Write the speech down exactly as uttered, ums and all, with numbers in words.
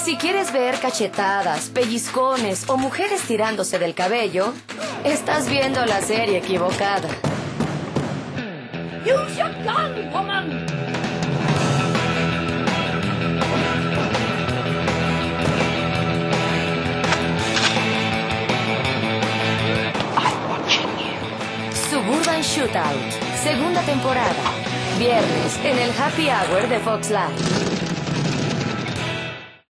Si quieres ver cachetadas, pellizcones o mujeres tirándose del cabello, estás viendo la serie equivocada. Use your gun, woman! I'm watching you. Suburban Shootout, segunda temporada. Viernes en el Happy Hour de Fox Live.